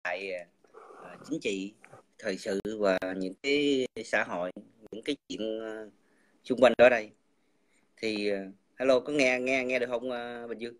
bài chính trị, thời sự và những cái xã hội, những cái chuyện xung quanh ở đây. Thì hello, có nghe được không Bình Dương?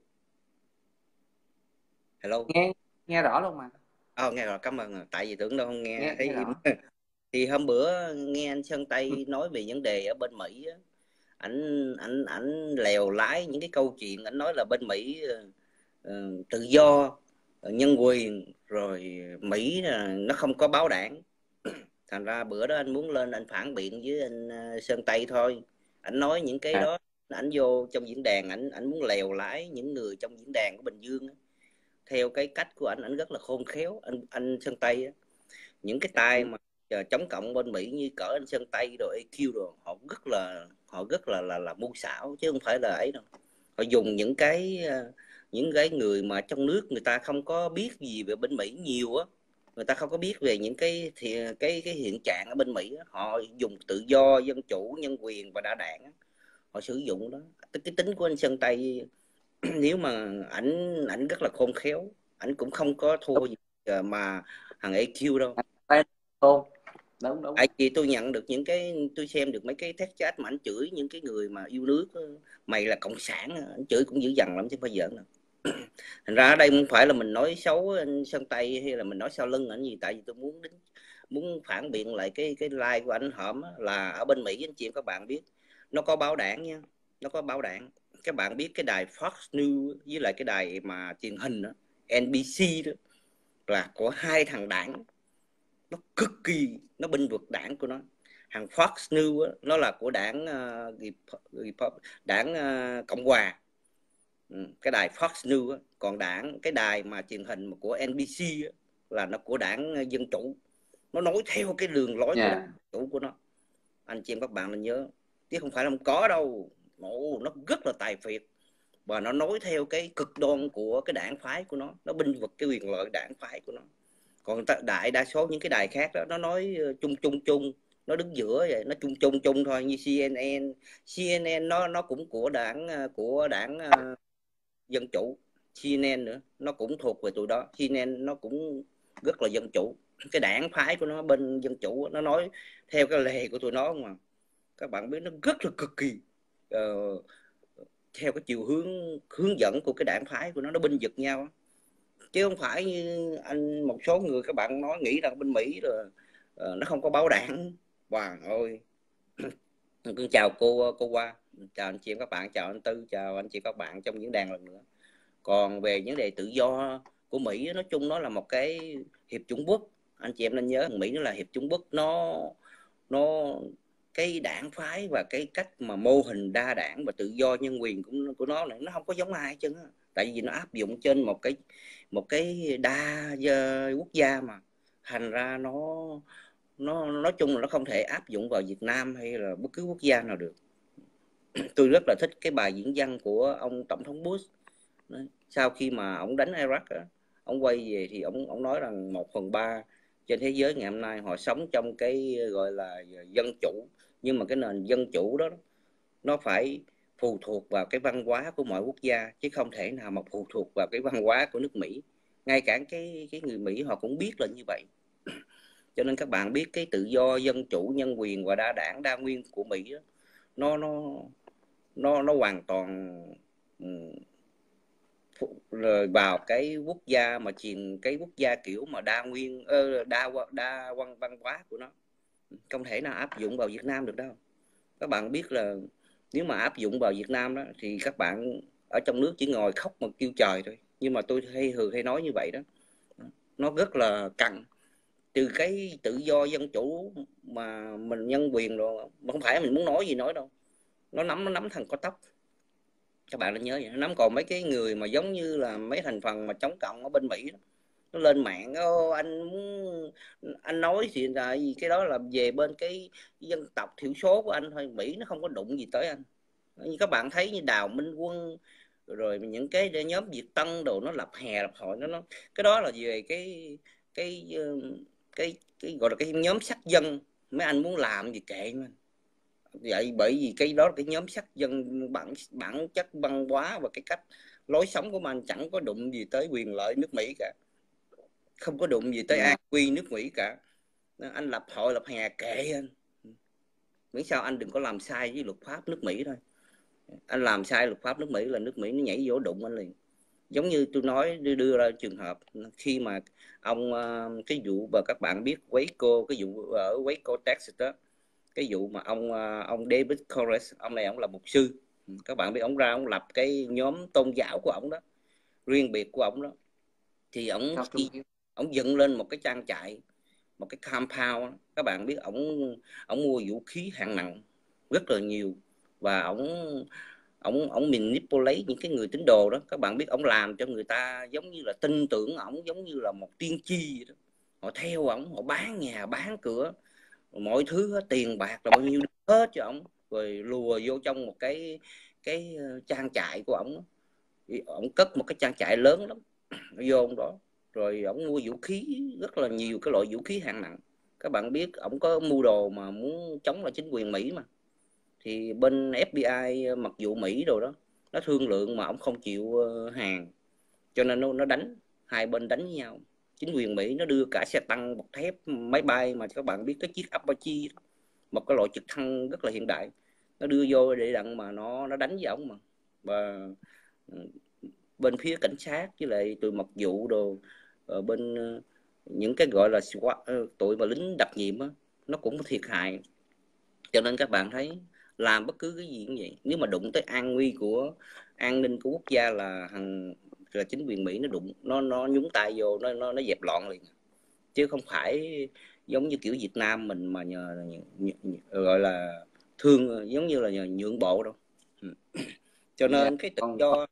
Hello. Nghe rõ luôn mà. Nghe rồi, cảm ơn. Tại vì tưởng đâu không nghe thấy Nghe im. rõ. Thì hôm bữa nghe anh Sơn Tây nói về vấn đề ở bên Mỹ á, ảnh lèo lái những cái câu chuyện. Ảnh nói là bên Mỹ tự do, nhân quyền, rồi Mỹ nó không có báo đảng. Thành ra bữa đó anh muốn lên anh phản biện với anh Sơn Tây thôi. Anh nói những cái đó, anh vô trong diễn đàn, anh muốn lèo lái những người trong diễn đàn của Bình Dương á, theo cái cách của anh rất là khôn khéo. Anh Sơn Tây á, những cái tay mà chống cộng bên Mỹ như cỡ anh Sơn Tây rồi EQ rồi, họ rất là mưu xảo chứ không phải là ấy đâu. Họ dùng những cái người mà trong nước người ta không có biết gì về bên Mỹ nhiều á, người ta không có biết về những cái hiện trạng ở bên Mỹ á. Họ dùng tự do, dân chủ, nhân quyền và đa đảng á, họ sử dụng đó. Cái tính của anh Sơn Tây nếu mà ảnh rất là khôn khéo, ảnh cũng không có thua gì mà thằng EQ đâu. Đúng. Tại vì tôi nhận được những cái, tôi xem được mấy cái text chat mà ảnh chửi những cái người mà yêu nước, mày là cộng sản, ảnh chửi cũng dữ dằn lắm chứ không phải giỡn đâu. Thành ra ở đây không phải là mình nói xấu anh Sơn Tây hay là mình nói sau lưng ảnh gì, tại vì tôi muốn phản biện lại cái like của anh Hổm là ở bên Mỹ. Anh chị các bạn biết nó có báo đảng nha, nó có báo đảng. Các bạn biết cái đài Fox News với lại cái đài mà truyền hình đó, NBC đó, là có hai thằng đảng, nó cực kỳ, nó binh vực đảng của nó. Hàng Fox News đó, nó là của đảng Cộng hòa, cái đài Fox News đó. Còn cái đài mà truyền hình của NBC đó, là nó của đảng Dân Chủ. Nó nói theo cái đường lối của đảng Dân Chủ của nó. Anh chị em các bạn nên nhớ, chứ không phải là không có đâu. Nó rất là tài phiệt và nó nói theo cái cực đoan của cái đảng phái của nó binh vực cái quyền lợi đảng phái của nó. Còn đại đa số những cái đài khác đó, nó nói chung, nó đứng giữa vậy, nó chung thôi. Như CNN nó cũng của đảng Dân Chủ. CNN nữa nó cũng thuộc về tụi đó. CNN nó cũng rất là dân chủ, cái đảng phái của nó bên Dân Chủ, nó nói theo cái lề của tụi nó mà. Các bạn biết nó rất là cực kỳ theo cái chiều hướng dẫn của cái đảng phái của nó binh vực nhau, chứ không phải như một số người các bạn nói nghĩ rằng bên Mỹ rồi nó không có báo đảng. Wow ơi. Con chào cô Hoa, chào anh chị em các bạn, chào anh Tư, chào anh chị các bạn trong diễn đàn lần nữa. Còn về vấn đề tự do của Mỹ, nói chung nó là một cái hiệp chủng quốc. Anh chị em nên nhớ Mỹ nó là hiệp chủng quốc. Nó cái đảng phái và cái cách mà mô hình đa đảng và tự do nhân quyền của nó này, nó không có giống ai chứ. Tại vì nó áp dụng trên một cái đa quốc gia mà. Thành ra nó nói chung là nó không thể áp dụng vào Việt Nam hay là bất cứ quốc gia nào được. Tôi rất là thích cái bài diễn văn của ông Tổng thống Bush. Đấy. Sau khi mà ông đánh Iraq á, ông quay về thì ông nói rằng 1/3 trên thế giới ngày hôm nay họ sống trong cái gọi là dân chủ, nhưng mà cái nền dân chủ đó nó phải phụ thuộc vào cái văn hóa của mọi quốc gia, chứ không thể nào mà phụ thuộc vào cái văn hóa của nước Mỹ. Ngay cả cái người Mỹ họ cũng biết là như vậy. Cho nên các bạn biết cái tự do, dân chủ, nhân quyền và đa đảng đa nguyên của Mỹ đó, nó hoàn toàn rồi vào cái quốc gia mà cái quốc gia kiểu mà đa nguyên đa văn hóa của nó, không thể nào áp dụng vào Việt Nam được đâu. Các bạn biết là nếu mà áp dụng vào Việt Nam đó thì các bạn ở trong nước chỉ ngồi khóc mà kêu trời thôi. Nhưng mà tôi hay nói như vậy đó, nó rất là căng. Từ cái tự do dân chủ mà mình nhân quyền rồi, mà không phải mình muốn nói gì nói đâu, nó nắm thằng có tóc. Các bạn nên nhớ vậy. Nó nắm. Còn mấy cái người mà giống như là mấy thành phần mà chống cộng ở bên Mỹ đó, nó lên mạng anh nói thì là gì, cái đó là về bên cái dân tộc thiểu số của anh thôi. Mỹ nó không có đụng gì tới anh. Như các bạn thấy như Đào Minh Quân rồi những cái nhóm Việt Tân đồ, nó lập hè lập hội, nó cái đó là về cái gọi là cái nhóm sắc dân. Mấy anh muốn làm gì kệ mà vậy, bởi vì cái đó là cái nhóm sắc dân, bản chất văn hóa và cái cách lối sống của mình chẳng có đụng gì tới quyền lợi nước Mỹ cả. không có đụng gì tới an nguy nước Mỹ cả. Anh lập hội lập hè kệ anh, miễn sao anh đừng có làm sai với luật pháp nước Mỹ thôi. Anh làm sai luật pháp nước Mỹ là nước Mỹ nó nhảy vô đụng anh liền. Giống như tôi nói, đưa ra trường hợp khi mà ông cái vụ mà các bạn biết Waco, cái vụ ở Waco Texas đó, cái vụ mà ông David Koresh, ông này ông là mục sư, các bạn biết ông ra ông lập cái nhóm tôn giáo của ông đó, riêng biệt của ông đó, thì ông dựng lên một cái trang trại, một cái compound. Các bạn biết ông mua vũ khí hạng nặng rất là nhiều, và ông manipulate những cái người tín đồ đó. Các bạn biết ông làm cho người ta giống như là tin tưởng ổng, giống như là một tiên tri vậy đó. Họ theo ổng, họ bán nhà bán cửa, mọi thứ hết, tiền bạc là bao nhiêu hết cho ổng, rồi lùa vô trong một cái trang trại của ổng. Ổng cất một cái trang trại lớn lắm, vô ông đó, rồi ổng mua vũ khí rất là nhiều cái loại vũ khí hạng nặng. Các bạn biết ổng có mưu đồ mà muốn chống lại chính quyền Mỹ mà, thì bên FBI mặc dù Mỹ rồi đó, nó thương lượng mà ổng không chịu hàng, cho nên nó đánh, hai bên đánh với nhau. Chính quyền Mỹ nó đưa cả xe tăng bọc thép, máy bay mà các bạn biết cái chiếc Apache, một cái loại trực thăng rất là hiện đại, nó đưa vô để đặng mà nó đánh với ổng mà. Và bên phía cảnh sát với lại tụi mật vụ đồ, bên những cái gọi là tụi mà lính đặc nhiệm á, nó cũng có thiệt hại. Cho nên các bạn thấy làm bất cứ cái gì cũng vậy, nếu mà đụng tới an nguy của an ninh của quốc gia là chính quyền Mỹ nó đụng, nó nhúng tay vô, nó dẹp loạn liền, chứ không phải giống như kiểu Việt Nam mình mà gọi là thương, giống như là nhượng bộ đâu. Cho nên cái tự do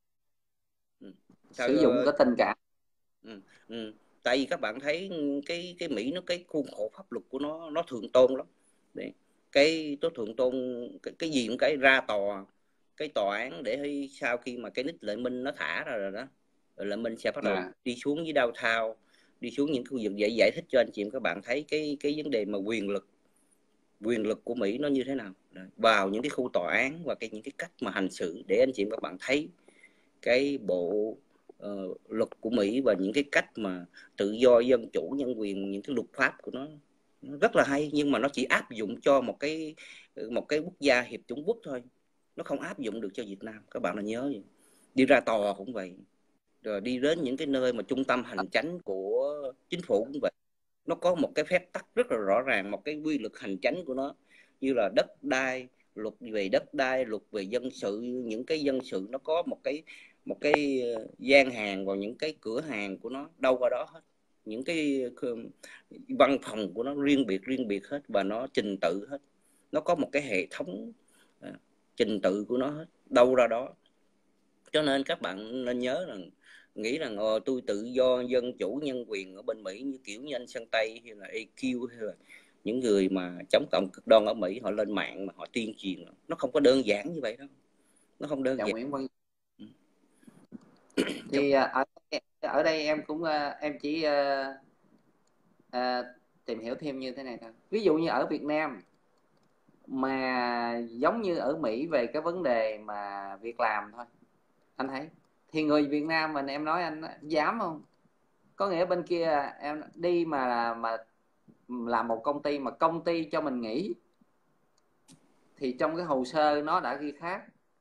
sử dụng có tình cảm. Tại vì các bạn thấy cái Mỹ nó, cái khuôn khổ pháp luật của nó thượng tôn lắm. Đấy. Cái thượng tôn cái gì cũng cái ra tòa, cái tòa án để sau khi mà cái nick Lợi Minh nó thả ra rồi đó, rồi Lợi Minh sẽ bắt đầu đi xuống với đao thao, đi xuống những khu vực để giải thích cho anh chị em các bạn thấy cái vấn đề mà quyền lực của Mỹ nó như thế nào. Đấy. Vào những cái khu tòa án và những cái cách mà hành xử, để anh chị em các bạn thấy cái bộ luật của Mỹ và những cái cách mà tự do, dân chủ, nhân quyền, những cái luật pháp của nó rất là hay, nhưng mà nó chỉ áp dụng cho một cái quốc gia hiệp chủng quốc thôi, nó không áp dụng được cho Việt Nam. Các bạn là nhớ vậy. Đi ra tòa cũng vậy, rồi đi đến những cái nơi mà trung tâm hành chánh của chính phủ cũng vậy, nó có một cái phép tắc rất là rõ ràng, một cái quy luật hành chánh của nó, như là đất đai, luật về đất đai, luật về dân sự. Những cái dân sự nó có một cái gian hàng vào những cái cửa hàng của nó, đâu qua đó hết, những cái văn phòng của nó riêng biệt hết, và nó trình tự hết, nó có một cái hệ thống trình tự của nó hết, đâu ra đó. Cho nên các bạn nên nhớ rằng, nghĩ rằng tôi tự do, dân chủ, nhân quyền ở bên Mỹ, như kiểu như anh Sơn Tây hay là AQ hay là những người mà chống cộng cực đoan ở Mỹ, họ lên mạng mà họ tuyên truyền, nó không có đơn giản như vậy đâu, nó không đơn giản. Nguyễn Văn thì ở đây em cũng em chỉ tìm hiểu thêm như thế này thôi. Ví dụ như ở Việt Nam mà giống như ở Mỹ về cái vấn đề mà việc làm thôi, anh thấy thì người Việt Nam mình, em nói anh dám không? Có nghĩa bên kia em đi mà làm một công ty mà công ty cho mình nghỉ thì trong cái hồ sơ nó đã ghi khác.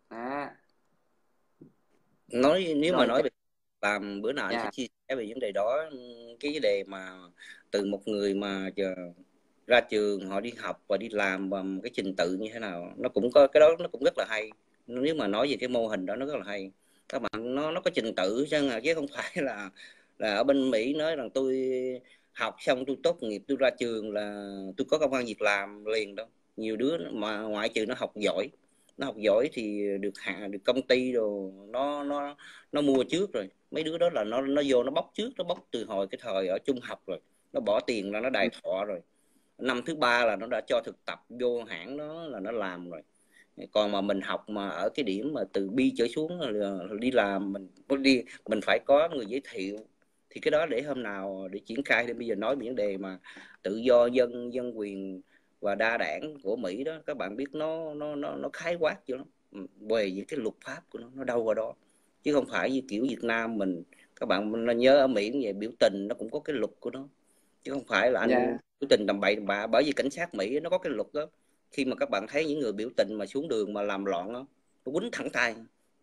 Nếu mà nói về làm, bữa nào anh sẽ chia sẻ về vấn đề đó. Cái vấn đề mà từ một người mà ra trường họ đi học và đi làm và một cái trình tự như thế nào, nó cũng có cái đó, nó cũng rất là hay. Nếu mà nói về cái mô hình đó nó rất là hay các bạn, nó có trình tự chứ không phải là ở bên Mỹ nói rằng tôi học xong tôi tốt nghiệp tôi ra trường là tôi có công ăn việc làm liền đâu. Nhiều đứa mà ngoại trừ nó học giỏi thì được công ty rồi nó mua trước rồi. Mấy đứa đó là nó vô nó bóc trước, nó bóc từ hồi cái thời ở trung học rồi, nó bỏ tiền ra nó đài thọ rồi, năm thứ 3 là nó đã cho thực tập vô hãng đó là nó làm rồi. Còn mà mình học mà ở cái điểm mà từ B trở xuống là đi làm, mình phải có người giới thiệu. Thì cái đó để hôm nào để triển khai. Thì bây giờ nói về vấn đề mà tự do, dân quyền và đa đảng của Mỹ đó, các bạn biết nó khái quát chứ nó về những cái luật pháp của nó đâu vào đó, chứ không phải như kiểu Việt Nam mình. Các bạn nên nhớ ở Mỹ về biểu tình nó cũng có cái luật của nó, chứ không phải là anh biểu tình tầm bậy tầm bạ. Bởi vì cảnh sát Mỹ nó có cái luật đó, khi mà các bạn thấy những người biểu tình mà xuống đường mà làm loạn đó, nó quýnh thẳng tay.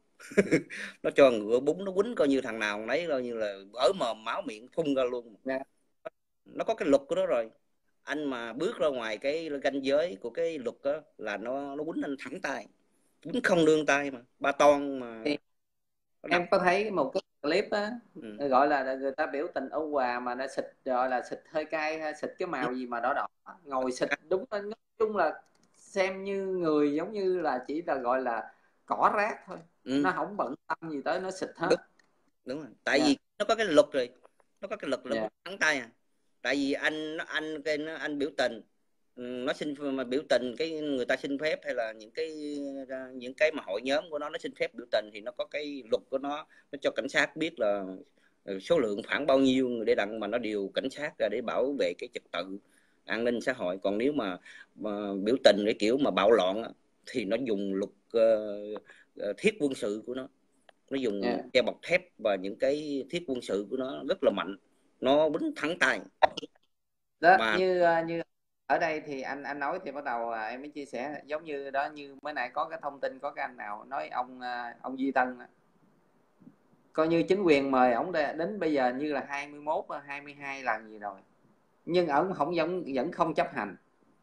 Nó cho ngựa búng, nó quýnh coi như thằng nào nấy coi như là ở mồm máu miệng phun ra luôn. Nó có cái luật của nó rồi. Anh mà bước ra ngoài cái ranh giới của cái luật đó là nó quýnh anh thẳng tay, quýnh không nương tay, mà ba ton mà. Em có thấy một cái clip á, gọi là người ta biểu tình ở Hòa mà nó xịt, gọi là xịt hơi cay hay xịt cái màu gì mà đỏ đỏ, ngồi xịt đúng là nói chung là xem như người giống như là chỉ là gọi là cỏ rác thôi. Nó không bận tâm gì tới, nó xịt hết. Đúng rồi. Tại vì nó có cái luật rồi, nó có cái luật là thắng tay à. Tại vì anh biểu tình, nó xin mà biểu tình, cái người ta xin phép, hay là những cái mà hội nhóm của nó xin phép biểu tình thì nó có cái luật của nó cho cảnh sát biết là số lượng khoảng bao nhiêu người để đặng mà nó điều cảnh sát ra để bảo vệ cái trật tự an ninh xã hội. Còn nếu mà biểu tình cái kiểu mà bạo loạn thì nó dùng luật thiết quân sự của nó dùng keo bọc thép và những cái thiết quân sự của nó rất là mạnh, nó bính thẳng tay đó. Mà như ở đây thì anh nói thì bắt đầu em mới chia sẻ giống như đó, như mới nãy có cái thông tin, có cái anh nào nói ông Duy Tân coi như chính quyền mời ổng đến bây giờ như là 21 22 lần gì rồi, nhưng ổng vẫn không chấp hành.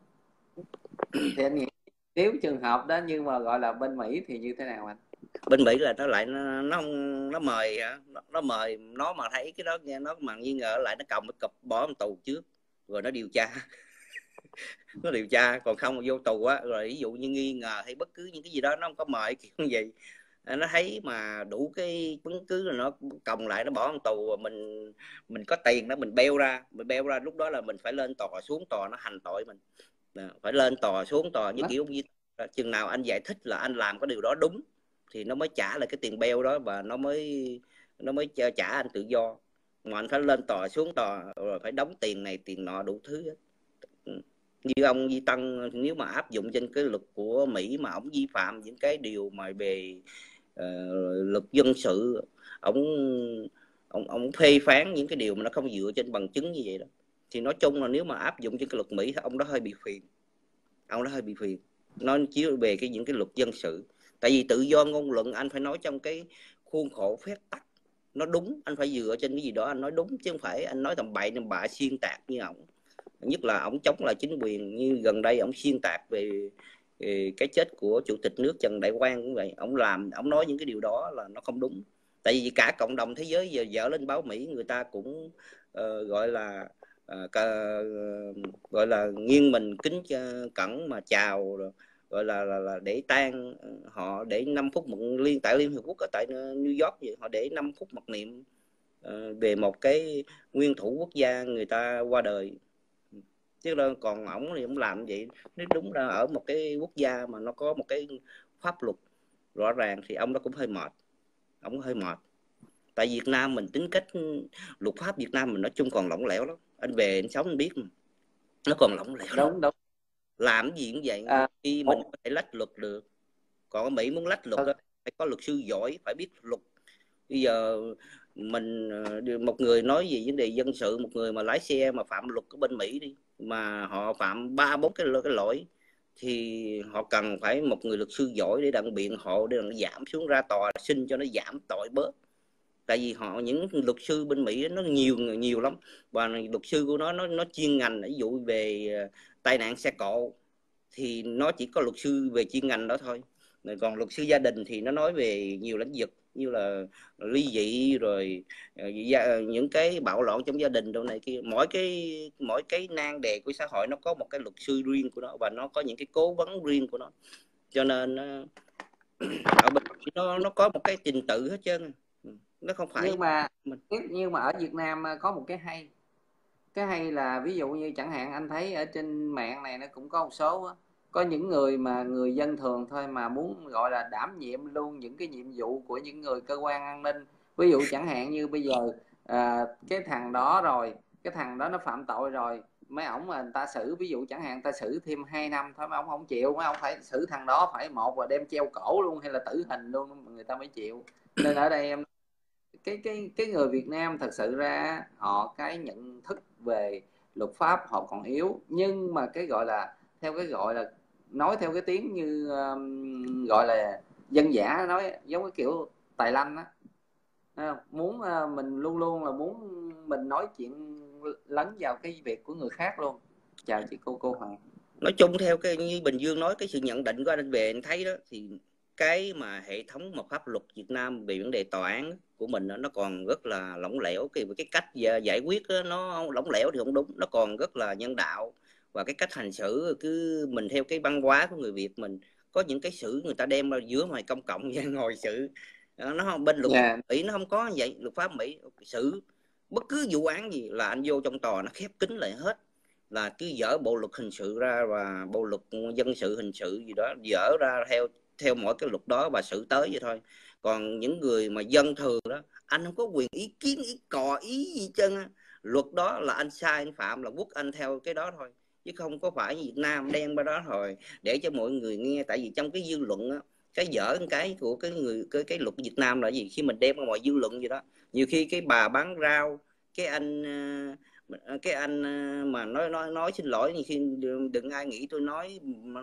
Thì anh nghĩ nếu trường hợp đó nhưng mà gọi là bên Mỹ thì như thế nào anh? Bên Mỹ là nó lại nó mời nó mà thấy cái đó nghe nó mà nghi ngờ lại nó còng cái cụp bỏ vào tù trước rồi nó điều tra. Nó điều tra, còn không vô tù á, rồi ví dụ như nghi ngờ hay bất cứ những cái gì đó nó không có mời kiểu như vậy, nó thấy mà đủ cái chứng cứ rồi nó còng lại, nó bỏ vào tù. Mình có tiền đó, mình beo ra lúc đó là mình phải lên tòa xuống tòa nó hành tội mình. Phải lên tòa xuống tòa như kiểu chừng nào anh giải thích là anh làm cái điều đó đúng thì nó mới trả lại cái tiền beo đó, và nó mới trả anh tự do. Mà anh phải lên tòa xuống tòa rồi phải đóng tiền này tiền nọ đủ thứ hết. Như ông Duy Tân, nếu mà áp dụng trên cái luật của Mỹ mà ông vi phạm những cái điều mà về luật dân sự, ông phê phán những cái điều mà nó không dựa trên bằng chứng như vậy đó, thì nói chung là nếu mà áp dụng trên cái luật Mỹ thì ông đó hơi bị phiền. Nó chiếu về những cái luật dân sự. Tại vì tự do ngôn luận anh phải nói trong cái khuôn khổ phép tắc nó đúng, anh phải dựa trên cái gì đó anh nói đúng, chứ không phải anh nói tầm bậy tầm bạ xuyên tạc như ổng. Nhất là ổng chống lại chính quyền, như gần đây ổng xuyên tạc về cái chết của chủ tịch nước Trần Đại Quang cũng vậy. Ổng nói những cái điều đó là nó không đúng. Tại vì cả cộng đồng thế giới giờ dở lên báo Mỹ, người ta cũng gọi là nghiêng mình kính cẩn mà chào, rồi gọi là để tang họ, để 5 phút tại Liên Hiệp Quốc ở tại New York vậy, họ để 5 phút mặc niệm về một cái nguyên thủ quốc gia người ta qua đời. Chứ còn ổng thì ổng làm vậy, nếu đúng ra ở một cái quốc gia mà nó có một cái pháp luật rõ ràng thì ông đó cũng hơi mệt. Tại Việt Nam mình tính cách luật pháp Việt Nam mình nói chung còn lỏng lẻo lắm. Anh về anh sống anh biết mà. Nó còn lỏng lẻo. Đúng. Làm gì cũng vậy. Khi mình có thể lách luật được. Còn ở Mỹ muốn lách luật đó, phải có luật sư giỏi, phải biết luật. Bây giờ một người nói về vấn đề dân sự, một người mà lái xe mà phạm luật ở bên Mỹ đi, mà họ phạm 3-4 cái lỗi thì họ cần phải một người luật sư giỏi để đặng biện hộ, để đặng giảm xuống, ra tòa xin cho nó giảm tội bớt. Tại vì những luật sư bên Mỹ nó nhiều lắm, và luật sư của nó chuyên ngành. Ví dụ về tai nạn xe cộ thì nó chỉ có luật sư về chuyên ngành đó thôi. Còn luật sư gia đình thì nó nói về nhiều lĩnh vực như là ly dị, rồi những cái bạo loạn trong gia đình đâu này kia. Mỗi cái nan đề của xã hội nó có một cái luật sư riêng của nó, và nó có những cái cố vấn riêng của nó. Cho nên ở bên nó có một cái trình tự hết trơn. Nó không phải. Nhưng mà ở Việt Nam có một cái hay là ví dụ như chẳng hạn anh thấy ở trên mạng này nó cũng có một số có những người mà người dân thường thôi mà muốn gọi là đảm nhiệm luôn những cái nhiệm vụ của những người cơ quan an ninh. Ví dụ chẳng hạn như bây giờ cái thằng đó nó phạm tội rồi, mấy ổng mà người ta xử, ví dụ chẳng hạn người ta xử thêm 2 năm thôi, mấy ổng không chịu, mấy ổng phải xử thằng đó phải một là đem treo cổ luôn hay là tử hình luôn người ta mới chịu. Nên ở đây em cái người Việt Nam thật sự ra họ cái nhận thức về luật pháp họ còn yếu, nhưng mà cái gọi là theo cái gọi là nói theo cái tiếng như gọi là dân dã, nói giống cái kiểu tài lanh á, muốn mình luôn luôn là muốn mình nói chuyện lấn vào cái việc của người khác luôn. Chào chị cô Hoàng. Nói chung theo cái như Bình Dương nói, cái sự nhận định của anh về anh thấy đó, thì cái mà hệ thống mà pháp luật Việt Nam về vấn đề tòa án của mình nó còn rất là lỏng lẻo, cái cách giải quyết nó lỏng lẻo thì không đúng, nó còn rất là nhân đạo. Và cái cách hành xử cứ mình theo cái văn hóa của người Việt mình, có những cái xử người ta đem ra giữa ngoài công cộng và ngồi xử, nó không, bên luật pháp Mỹ nó không có vậy. Luật pháp Mỹ xử bất cứ vụ án gì là anh vô trong tòa nó khép kín lại hết, là cứ dở bộ luật hình sự ra và bộ luật dân sự hình sự gì đó dở ra theo mỗi cái luật đó và xử tới vậy thôi. Còn những người mà dân thường đó, anh không có quyền ý kiến ý cò ý gì chân á. Luật đó là anh sai anh phạm là quốc anh theo cái đó thôi, chứ không có phải Việt Nam đem qua đó rồi để cho mọi người nghe. Tại vì trong cái dư luận á, cái dở cái của cái luật Việt Nam là gì, khi mình đem ra ngoài dư luận gì đó, nhiều khi cái bà bán rau, cái anh mà nói xin lỗi, như khi đừng ai nghĩ tôi nói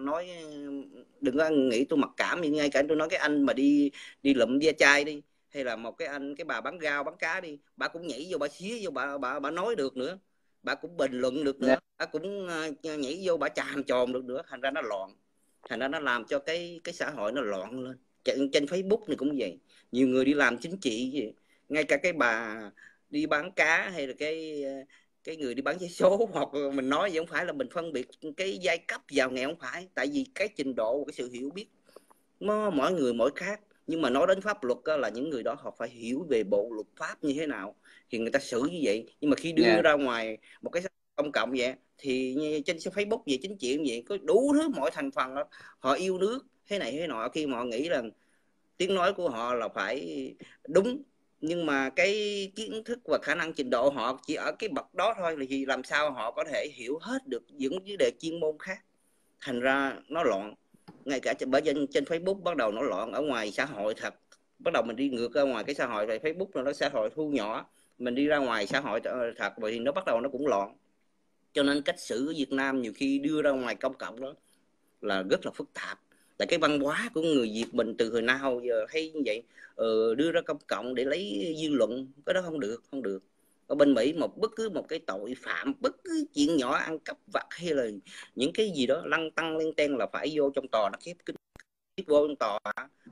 đừng có nghĩ tôi mặc cảm, nhưng ngay cả tôi nói cái anh mà đi lụm ve chai đi, hay là một cái bà bán rau bán cá đi, bà cũng nhảy vô bà xía vô bà nói được nữa, bà cũng bình luận được nữa, bà cũng nhảy vô bà chàm chồm được nữa. Thành ra nó loạn, thành ra nó làm cho cái xã hội nó loạn lên. Trên Facebook này cũng vậy, nhiều người đi làm chính trị vậy. Ngay cả cái bà đi bán cá hay là cái người đi bán vé số, hoặc mình nói vậy không phải là mình phân biệt cái giai cấp giàu nghèo, không phải, tại vì cái trình độ, cái sự hiểu biết nó mỗi người mỗi khác. Nhưng mà nói đến pháp luật là những người đó họ phải hiểu về bộ luật pháp như thế nào thì người ta xử như vậy. Nhưng mà khi đưa ra ngoài một cái công cộng vậy thì trên Facebook về chính trị vậy, có đủ thứ mọi thành phần đó, họ yêu nước thế này thế nọ, khi mà họ nghĩ là tiếng nói của họ là phải đúng, nhưng mà cái kiến thức và khả năng trình độ họ chỉ ở cái bậc đó thôi, thì làm sao họ có thể hiểu hết được những vấn đề chuyên môn khác. Thành ra nó loạn. Ngay cả bởi trên Facebook bắt đầu nó loạn. Ở ngoài xã hội thật, bắt đầu mình đi ngược ra ngoài cái xã hội này, Facebook nó xã hội thu nhỏ, mình đi ra ngoài xã hội thật vậy thì nó bắt đầu nó cũng loạn. Cho nên cách xử ở Việt Nam nhiều khi đưa ra ngoài công cộng đó là rất là phức tạp. Tại cái văn hóa của người Việt mình từ hồi nào giờ hay như vậy, đưa ra công cộng để lấy dư luận, cái đó không được. Ở bên Mỹ bất cứ một cái tội phạm, bất cứ chuyện nhỏ ăn cắp vặt hay là những cái gì đó lăng tăng lên ten là phải vô trong tòa, nó khép kín. Vô trong tòa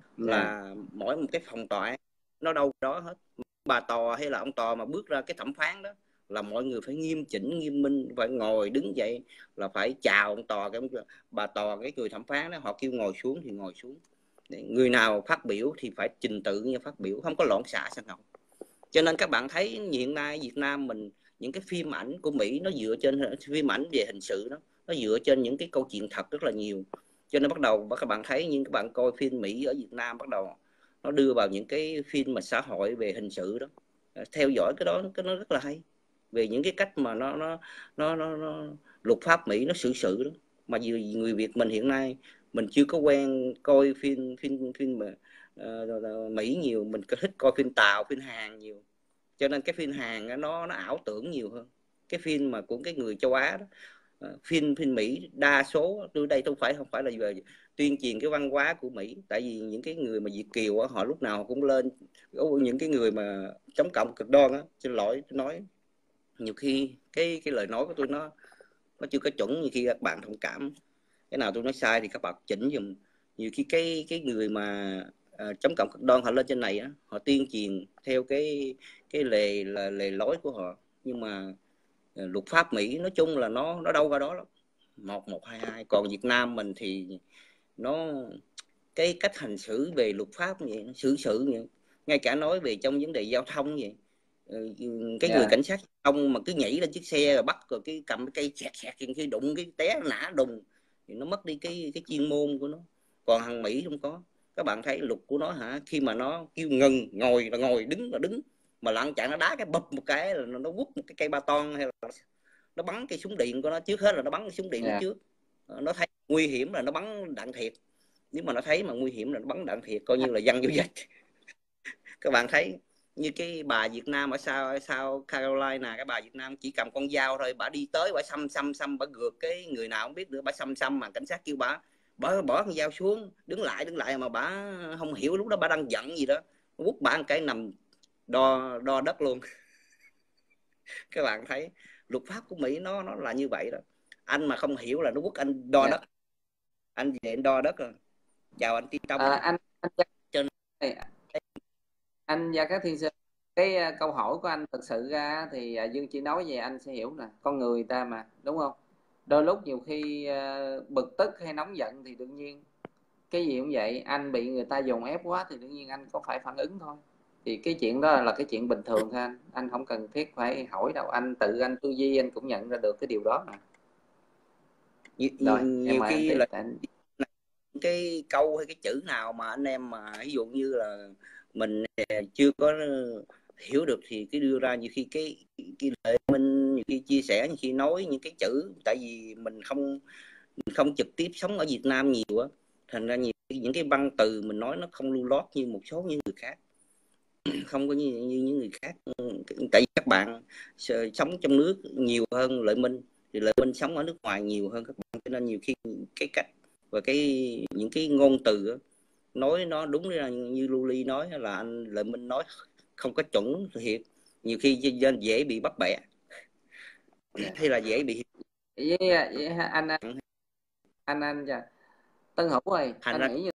là mỗi một cái phòng tòa nó đâu đó hết. Bà tòa hay là ông tòa mà bước ra cái thẩm phán đó là mọi người phải nghiêm chỉnh nghiêm minh, phải ngồi đứng dậy, là phải chào ông tòa, cái bà tòa, cái người thẩm phán đó, họ kêu ngồi xuống thì ngồi xuống. Người nào phát biểu thì phải trình tự như phát biểu, không có loạn xạ sân ngầu. Cho nên các bạn thấy hiện nay Việt Nam mình, những cái phim ảnh của Mỹ nó dựa trên phim ảnh về hình sự đó, nó dựa trên những cái câu chuyện thật rất là nhiều. Cho nên bắt đầu các bạn thấy, nhưng các bạn coi phim Mỹ ở Việt Nam bắt đầu nó đưa vào những cái phim mà xã hội về hình sự đó, theo dõi cái đó nó rất là hay, về những cái cách mà nó luật pháp Mỹ nó xử sự đó. Mà người Việt mình hiện nay mình chưa có quen coi phim mà Mỹ nhiều, mình thích coi phim Tàu, phim Hàn nhiều. Cho nên cái phim Hàn nó ảo tưởng nhiều hơn cái phim mà của cái người châu Á đó. Phim Mỹ đa số từ đây không phải là về tuyên truyền cái văn hóa của Mỹ, tại vì những cái người mà Việt kiều đó, họ lúc nào cũng lên những cái người mà chống cộng cực đoan á, xin lỗi tôi nói nhiều khi cái lời nói của tôi nó chưa có chuẩn, như khi các bạn thông cảm, cái nào tôi nói sai thì các bạn chỉnh giùm. Nhiều khi cái người mà chống cộng cực đoan họ lên trên này á, họ tuyên truyền theo cái lề lối của họ, nhưng mà luật pháp Mỹ nói chung là nó đâu ra đó lắm, 1122. Còn Việt Nam mình thì nó cái cách hành xử về luật pháp vậy, xử sự vậy, ngay cả nói về trong vấn đề giao thông vậy, cái người cảnh sát ông mà cứ nhảy lên chiếc xe rồi bắt rồi cái cầm cái cây xẹt khi đụng cái té nã đùng thì nó mất đi cái chuyên môn của nó. Còn thằng Mỹ không có. Các bạn thấy luật của nó hả, khi mà nó kêu ngừng, ngồi là ngồi, đứng là đứng, mà lặng chạng nó đá cái bập một cái là nó quất một cái cây ba ton, hay là nó bắn cái súng điện của nó. Trước hết là nó bắn cái súng điện nó trước, nó thấy nguy hiểm là nó bắn đạn thiệt. Nếu mà nó thấy mà nguy hiểm là nó bắn đạn thiệt, coi như là văng vô vách. Các bạn thấy như cái bà Việt Nam ở sau Carolina, cái bà Việt Nam chỉ cầm con dao thôi, bà đi tới bà xăm bà gượt cái người nào không biết nữa, bà xăm mà cảnh sát kêu bà bỏ con dao xuống, đứng lại mà bà không hiểu, lúc đó bà đang giận gì đó, quất bà một cái nằm đo đất luôn. Các bạn thấy luật pháp của Mỹ nó là như vậy đó. Anh mà không hiểu là nó quất anh đo Dạ. đất, anh về anh đo đất rồi. Chào anh Tiến Tông. Cho anh và các thiên sư, cái câu hỏi của anh thực sự ra thì Dương chỉ nói về anh sẽ hiểu nè, con người ta mà, đúng không? Đôi lúc nhiều khi bực tức hay nóng giận thì đương nhiên cái gì cũng vậy, anh bị người ta dồn ép quá thì đương nhiên anh có phải phản ứng thôi. Thì cái chuyện đó là cái chuyện bình thường thôi, anh không cần thiết phải hỏi đâu, anh tự anh tư duy anh cũng nhận ra được cái điều đó mà. Rồi em Nhiều mời anh khi tiếp. là cái câu hay cái chữ nào mà anh em mà ví dụ như là mình chưa có hiểu được thì cứ đưa ra, nhiều khi cái lời mình nhiều khi chia sẻ, nhiều khi nói những cái chữ, tại vì mình không trực tiếp sống ở Việt Nam nhiều á, thành ra nhiều những cái văn từ mình nói nó không lưu lót như một số những người khác, không có như những người khác. Tại vì các bạn sống trong nước nhiều hơn Lợi Minh, thì Lợi Minh sống ở nước ngoài nhiều hơn các bạn, cho nên nhiều khi cái cách và những cái ngôn từ đó, nói nó đúng ra như Luli nói là anh Lợi Minh nói không có chuẩn thiệt, nhiều khi dễ bị bắt bẻ. Dạ. Hay là dễ bị Với anh Tân Hữu ơi, thành anh ra nghĩ